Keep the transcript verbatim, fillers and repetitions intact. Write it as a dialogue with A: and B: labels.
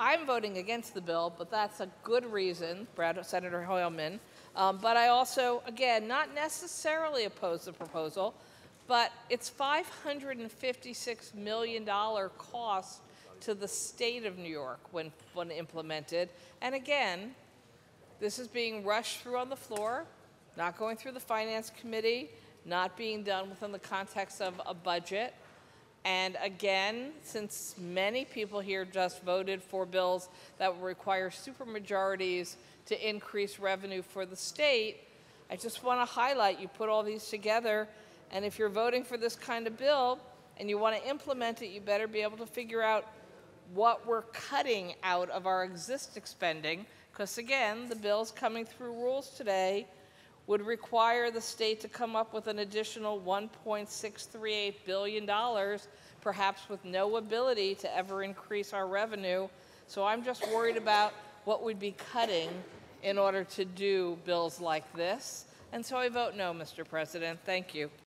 A: I'm voting against the bill, but that's a good reason, Brad, Senator Hoylman. Um, but I also, again, not necessarily oppose the proposal, but it's five hundred fifty-six million dollars cost to the state of New York when, when implemented. And again, this is being rushed through on the floor, not going through the Finance Committee, not being done within the context of a budget. And again, since many people here just voted for bills that will require supermajorities to increase revenue for the state, I just want to highlight, you put all these together, and if you're voting for this kind of bill and you want to implement it, you better be able to figure out what we're cutting out of our existing spending, because again, the bills coming through rules today would require the state to come up with an additional one point six three eight billion dollars, perhaps with no ability to ever increase our revenue. So I'm just worried about what we'd be cutting in order to do bills like this. And so I vote no, Mister President. Thank you.